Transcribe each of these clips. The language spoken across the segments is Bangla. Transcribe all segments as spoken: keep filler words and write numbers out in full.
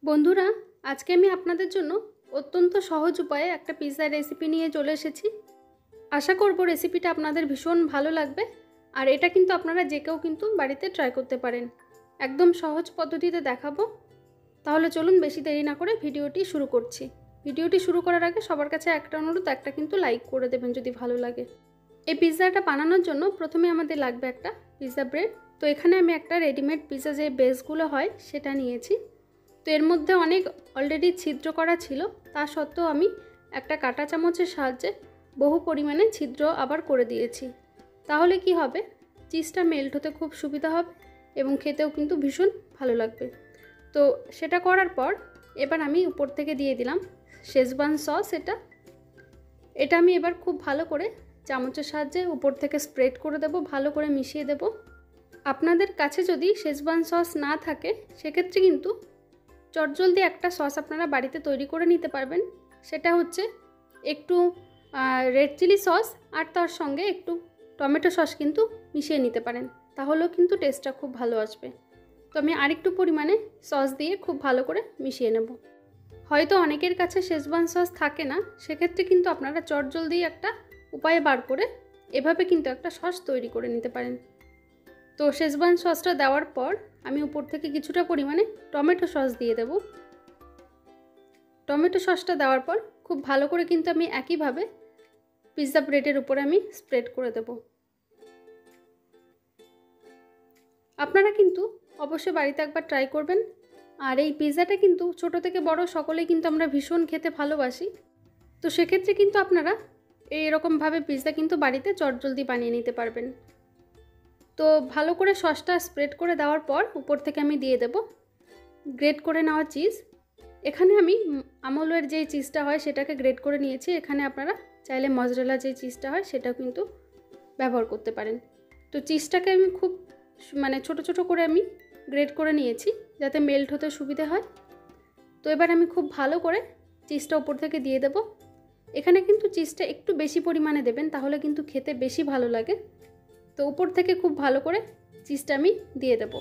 বন্ধুরা, আজকে আমি আপনাদের জন্য অত্যন্ত সহজ উপায়ে একটা পিৎজা রেসিপি নিয়ে চলে এসেছি। আশা করব রেসিপিটা আপনাদের ভীষণ ভালো লাগবে। আর এটা কিন্তু আপনারা যে কেউ কিন্তু বাড়িতে ট্রাই করতে পারেন। একদম সহজ পদ্ধতিতে দেখাবো। তাহলে চলুন বেশি দেরি না করে ভিডিওটি শুরু করছি। ভিডিওটি শুরু করার আগে সবার কাছে একটা অনুরোধ, একটা কিন্তু লাইক করে দেবেন যদি ভালো লাগে। এই পিৎজাটা বানানোর জন্য প্রথমে আমাদের লাগবে একটা পিৎজা ব্রেড। তো এখানে আমি একটা রেডিমেড পিৎজা যে বেসগুলো হয় সেটা নিয়েছি। তো এর মধ্যে অনেক অলরেডি ছিদ্র করা ছিল, তা সত্ত্বেও আমি একটা কাঁটা চামচের সাহায্যে বহু পরিমাণে ছিদ্র আবার করে দিয়েছি। তাহলে কি হবে, চিজটা মেল্ট হতে খুব সুবিধা হবে এবং খেতেও কিন্তু ভীষণ ভালো লাগবে। তো সেটা করার পর এবার আমি উপর থেকে দিয়ে দিলাম শেজওয়ান সস। এটা এটা আমি এবার খুব ভালো করে চামচের সাহায্যে উপর থেকে স্প্রেড করে দেব, ভালো করে মিশিয়ে দেব। আপনাদের কাছে যদি শেজওয়ান সস না থাকে সেক্ষেত্রে কিন্তু চটজলদি একটা সস আপনারা বাড়িতে তৈরি করে নিতে পারবেন। সেটা হচ্ছে একটু রেড চিলি সস আর তার সঙ্গে একটু টমেটো সস কিন্তু মিশিয়ে নিতে পারেন, তাহলেও কিন্তু টেস্টটা খুব ভালো আসবে। তো আমি আরেকটু পরিমাণে সস দিয়ে খুব ভালো করে মিশিয়ে নেব। হয়তো অনেকের কাছে শেজওয়ান সস থাকে না, সেক্ষেত্রে কিন্তু আপনারা চটজলদি একটা উপায় বার করে এভাবে কিন্তু একটা সস তৈরি করে নিতে পারেন। তো শেজওয়ান সসটা দেওয়ার পর আমি উপর থেকে কিছুটা পরিমাণে টমেটো সস দিয়ে দেব। টমেটো সসটা দেওয়ার পর খুব ভালো করে কিন্তু আমি একইভাবে পিৎজা ব্রেডের উপরে আমি স্প্রেড করে দেব। আপনারা কিন্তু অবশ্যই বাড়িতে একবার ট্রাই করবেন। আর এই পিৎজাটা কিন্তু ছোট থেকে বড় সকলেই কিন্তু আমরা ভীষণ খেতে ভালোবাসি। তো সেক্ষেত্রে কিন্তু আপনারা এইরকমভাবে পিৎজা কিন্তু বাড়িতে চটজলদি বানিয়ে নিতে পারবেন। তো ভালো করে সসটা স্প্রেড করে দেওয়ার পর উপর থেকে আমি দিয়ে দেব গ্রেট করে নেওয়া চিজ। এখানে আমি আমুলের যে চিজটা হয় সেটাকে গ্রেট করে নিয়েছি। এখানে আপনারা চাইলে মজরেলা যে চিজটা হয় সেটাও কিন্তু ব্যবহার করতে পারেন। তো চিজটাকে আমি খুব মানে ছোট ছোট করে আমি গ্রেট করে নিয়েছি যাতে মেল্ট হতে সুবিধে হয়। তো এবার আমি খুব ভালো করে চিজটা উপর থেকে দিয়ে দেব। এখানে কিন্তু চিজটা একটু বেশি পরিমাণে দেবেন, তাহলে কিন্তু খেতে বেশি ভালো লাগে। তো উপর থেকে খুব ভালো করে চিজটা আমি দিয়ে দেব।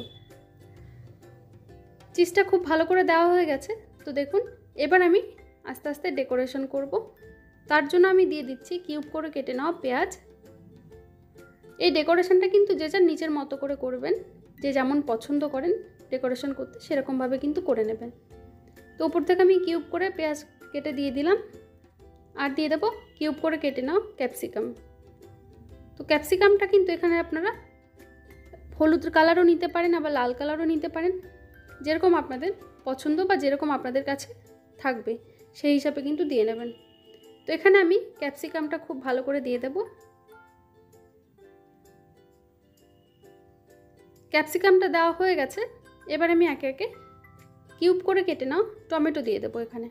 চিজটা খুব ভালো করে দেওয়া হয়ে গেছে। তো দেখুন এবার আমি আস্তে আস্তে ডেকোরেশন করব। তার জন্য আমি দিয়ে দিচ্ছি কিউব করে কেটে নেওয়া পেঁয়াজ। এই ডেকোরেশনটা কিন্তু যে যার নিজের মতো করে করবেন, যে যেমন পছন্দ করেন ডেকোরেশন করতে সেরকমভাবে কিন্তু করে নেবেন। তো উপর থেকে আমি কিউব করে পেঁয়াজ কেটে দিয়ে দিলাম। আর দিয়ে দেবো কিউব করে কেটে নেওয়া ক্যাপসিকাম। তো ক্যাপসিকামটা কিন্তু এখানে আপনারা হলুদ কালারও নিতে পারেন, আবার লাল কালারও নিতে পারেন, যেরকম আপনাদের পছন্দ বা যেরকম আপনাদের কাছে থাকবে সেই হিসাবে কিন্তু দিয়ে নেবেন। তো এখানে আমি ক্যাপসিকামটা খুব ভালো করে দিয়ে দেব। ক্যাপসিকামটা দেওয়া হয়ে গেছে। এবার আমি একে একে কিউব করে কেটে নাও টমেটো দিয়ে দেবো। এখানে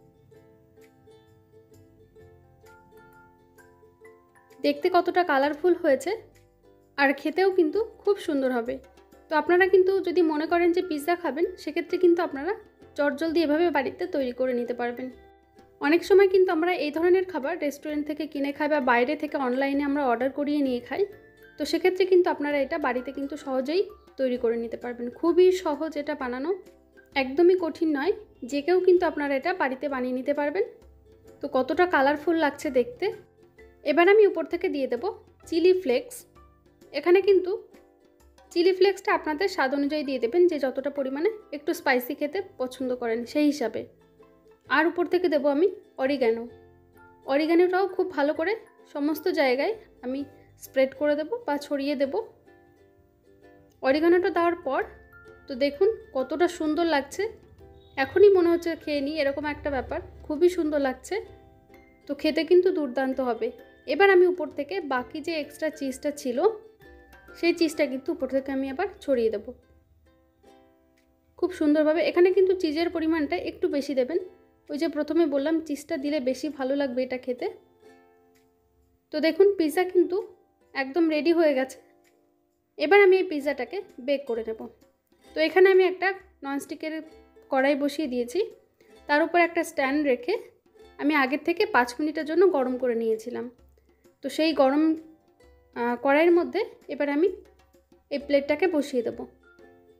দেখতে কতটা কালারফুল হয়েছে আর খেতেও কিন্তু খুব সুন্দর হবে। তো আপনারা কিন্তু যদি মনে করেন যে পিৎজা খাবেন সেক্ষেত্রে কিন্তু আপনারা চটজলদি এভাবে বাড়িতে তৈরি করে নিতে পারবেন। অনেক সময় কিন্তু আমরা এই ধরনের খাবার রেস্টুরেন্ট থেকে কিনে খাই বা বাইরে থেকে অনলাইনে আমরা অর্ডার করিয়ে নিয়ে খাই। তো সেক্ষেত্রে কিন্তু আপনারা এটা বাড়িতে কিন্তু সহজেই তৈরি করে নিতে পারবেন। খুবই সহজ এটা বানানো, একদমই কঠিন নয়। যে কেউ কিন্তু আপনারা এটা বাড়িতে বানিয়ে নিতে পারবেন। তো কতটা কালারফুল লাগছে দেখতে। এবার আমি উপর থেকে দিয়ে দেব চিলি ফ্লেক্স। এখানে কিন্তু চিলি ফ্লেক্সটা আপনাদের স্বাদ অনুযায়ী দিয়ে দেবেন, যে যতটা পরিমাণে একটু স্পাইসি খেতে পছন্দ করেন সেই হিসাবে। আর উপর থেকে দেব আমি অরিগ্যানো। অরিগ্যানোটাও খুব ভালো করে সমস্ত জায়গায় আমি স্প্রেড করে দেব বা ছড়িয়ে দেব। অরিগ্যানোটা দেওয়ার পর তো দেখুন কতটা সুন্দর লাগছে। এখনই মনে হচ্ছে খেয়ে নিই, এরকম একটা ব্যাপার। খুবই সুন্দর লাগছে। তো খেতে কিন্তু দুর্দান্ত হবে। এবার আমি উপর থেকে বাকি যে এক্সট্রা চিজটা ছিল সেই চিজটা কিন্তু উপর থেকে আমি আবার ছড়িয়ে দেব খুব সুন্দরভাবে। এখানে কিন্তু চিজের পরিমাণটা একটু বেশি দেবেন। ওই যে প্রথমে বললাম চিজটা দিলে বেশি ভালো লাগবে এটা খেতে। তো দেখুন পিৎজা কিন্তু একদম রেডি হয়ে গেছে। এবার আমি এই পিৎজাটাকে বেক করে নেব। তো এখানে আমি একটা ননস্টিকের কড়াই বসিয়ে দিয়েছি। তার উপর একটা স্ট্যান্ড রেখে আমি আগের থেকে পাঁচ মিনিটের জন্য গরম করে নিয়েছিলাম। তো সেই গরম কড়াইয়ের মধ্যে এবার আমি এই প্লেটটাকে বসিয়ে দেব।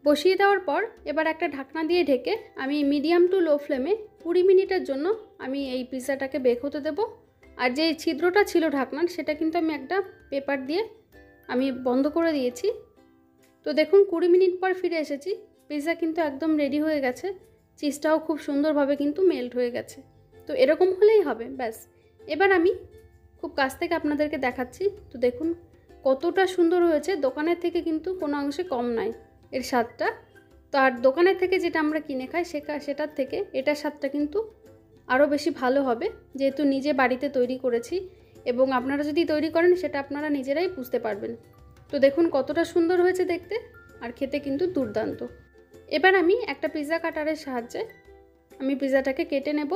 বসিয়ে দেওয়ার পর এবার একটা ঢাকনা দিয়ে ঢেকে আমি মিডিয়াম টু লো ফ্লেমে কুড়ি মিনিটের জন্য আমি এই পিৎজাটাকে বেক হতে দেব। আর যে ছিদ্রটা ছিল ঢাকনার সেটা কিন্তু আমি একটা পেপার দিয়ে আমি বন্ধ করে দিয়েছি। তো দেখুন কুড়ি মিনিট পর ফিরে এসেছি, পিৎজা কিন্তু একদম রেডি হয়ে গেছে, চিজটাও খুব সুন্দরভাবে কিন্তু মেল্ট হয়ে গেছে। তো এরকম হলেই হবে, ব্যাস। এবার আমি খুব কাছ থেকে আপনাদেরকে দেখাচ্ছি। তো দেখুন কতটা সুন্দর হয়েছে, দোকানের থেকে কিন্তু কোনো অংশে কম নয় এর স্বাদটা। তো আর দোকানের থেকে যেটা আমরা কিনে খাই সেটা সেটার থেকে এটার স্বাদটা কিন্তু আরও বেশি ভালো হবে, যেহেতু নিজে বাড়িতে তৈরি করেছি। এবং আপনারা যদি তৈরি করেন সেটা আপনারা নিজেরাই বুঝতে পারবেন। তো দেখুন কতটা সুন্দর হয়েছে দেখতে, আর খেতে কিন্তু দুর্দান্ত। এবার আমি একটা পিৎজা কাটারের সাহায্যে আমি পিৎজাটাকে কেটে নেব।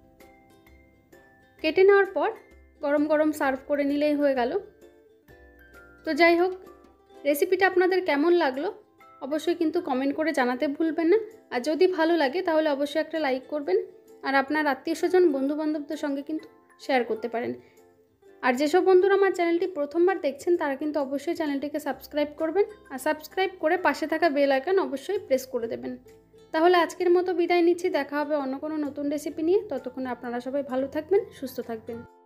কেটে নেওয়ার পর গরম গরম সার্ভ করে নিলেই হয়ে গেল। তো যাই হোক, রেসিপিটা আপনাদের কেমন লাগলো অবশ্যই কিন্তু কমেন্ট করে জানাতে ভুলবেন না। আর যদি ভালো লাগে তাহলে অবশ্যই একটা লাইক করবেন, আর আপনার আত্মীয় স্বজন বন্ধুবান্ধবদের সঙ্গে কিন্তু শেয়ার করতে পারেন। আর যেসব বন্ধুরা আমার চ্যানেলটি প্রথমবার দেখছেন তারা কিন্তু অবশ্যই চ্যানেলটিকে সাবস্ক্রাইব করবেন, আর সাবস্ক্রাইব করে পাশে থাকা বেল আইকন অবশ্যই প্রেস করে দেবেন। তাহলে আজকের মতো বিদায় নিচ্ছি, দেখা হবে অন্য কোনো নতুন রেসিপি নিয়ে। ততক্ষণে আপনারা সবাই ভালো থাকবেন, সুস্থ থাকবেন।